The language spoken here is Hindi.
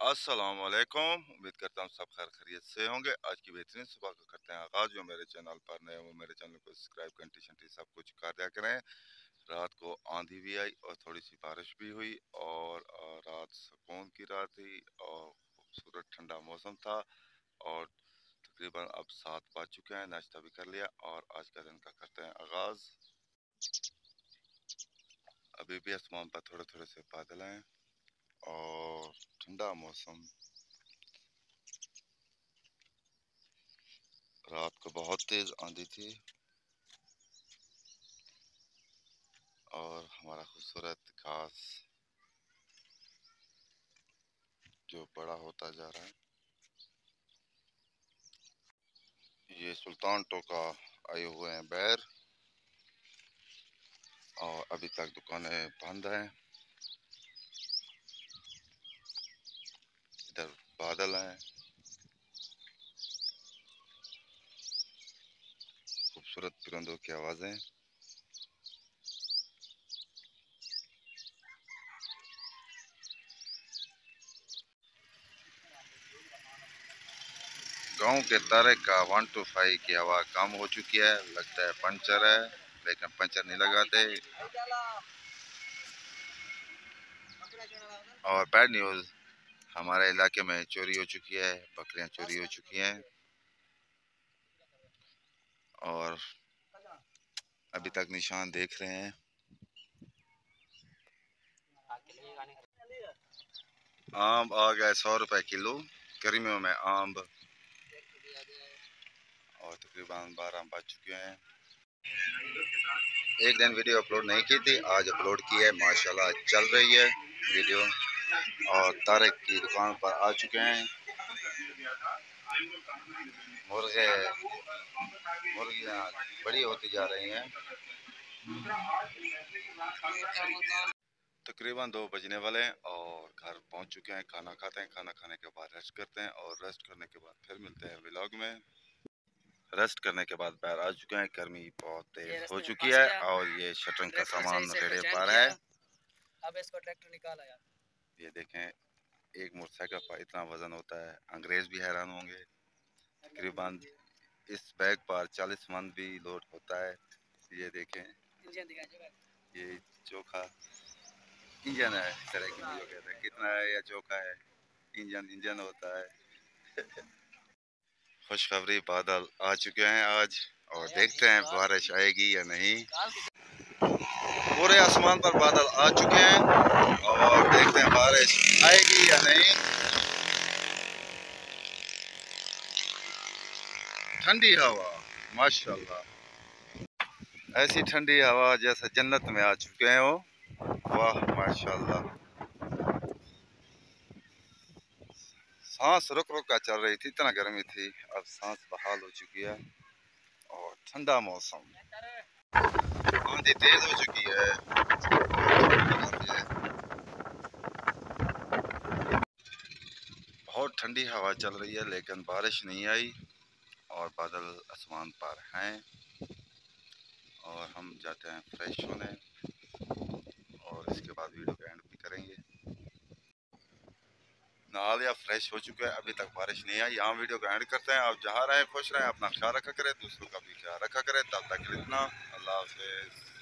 अस्सलामुअलैकुम। उम्मीद करता हूँ सब खैर खैरियत से होंगे। आज की बेहतरीन सुबह का करते हैं आगाज़। जो मेरे चैनल पर नए वो मेरे चैनल को सब्सक्राइब घंटी शंटी सब कुछ कर दिया करें। रात को आंधी भी आई और थोड़ी सी बारिश भी हुई और रात सुकून की रात थी और खूबसूरत ठंडा मौसम था। और तकरीबन अब 7 बज चुके हैं। नाश्ता भी कर लिया और आज का दिन का करते हैं आगाज़। अभी भी आसमान पर थोड़े थोड़े से बादल हैं और ठंडा मौसम। रात को बहुत तेज आंधी थी और हमारा खूबसूरत घास जो बड़ा होता जा रहा है। ये सुल्तान टोका आए हुए हैं बैर और अभी तक दुकानें बंद हैं। इधर बादल हैं, खूबसूरत परिंदों की आवाज़ें। गांव के तारे का 125 की हवा कम हो चुकी है। लगता है पंचर है, लेकिन पंचर नहीं लगाते। और बैड न्यूज़, हमारे इलाके में चोरी हो चुकी है, बकरियां चोरी हो चुकी हैं और अभी तक निशान देख रहे हैं। आम आ गए 100 रुपए किलो। गर्मियों में आम और तकरीबन 12 बज चुके हैं। एक दिन वीडियो अपलोड नहीं की थी, आज अपलोड की है। माशाल्लाह चल रही है वीडियो। और तारक की दुकान पर आ चुके हैं। मुर्गे मुर्गियाँ बड़ी होती जा रही हैं। तकरीबन 2 बजने वाले हैं और घर पहुंच चुके हैं। खाना खाते हैं, खाना खाने के बाद रेस्ट करते हैं और रेस्ट करने के बाद फिर मिलते हैं व्लॉग में। रेस्ट करने के बाद बाहर आ चुके हैं। गर्मी बहुत तेज हो चुकी है और ये शटरिंग का सामान रेडे पर है। अब इसको ट्रैक्टर निकाला यार। ये देखें, एक मोटरसाइकिल पर इतना वजन होता है, अंग्रेज भी हैरान होंगे। तकरीबन इस बैग पर 40 मन भी लोड होता है। ये देखें, ये चोखा इंजन है। इस तरह की वीडियो कहते हैं कितना है या चोखा है, इंजन होता है। खुशखबरी, बादल आ चुके हैं आज और देखते हैं बारिश आएगी या नहीं। पूरे आसमान पर बादल आ चुके हैं और देखते हैं बारिश आएगी या नहीं। ठंडी हवा, माशाल्लाह, ऐसी ठंडी हवा जैसे जन्नत में आ चुके हैं वो। वाह माशाल्लाह। सांस रुक रुक कर चल रही थी, इतना गर्मी थी, अब सांस बहाल हो चुकी है और ठंडा मौसम। आंधी तेज हो चुकी है। बहुत ठंडी हवा चल रही है लेकिन बारिश नहीं आई और बादल आसमान पर हैं। और हम जाते हैं फ्रेश होने और इसके बाद वीडियो का एंड भी करेंगे। नहा लिया, फ्रेश हो चुके हैं, अभी तक बारिश नहीं आई। यहाँ वीडियो का एंड करते हैं। आप जहाँ रहें खुश रहें, अपना ख्याल रखा करें, दूसरों का भी ख्याल रखा करें। तब तक इतना, अल्लाह हाफिज़।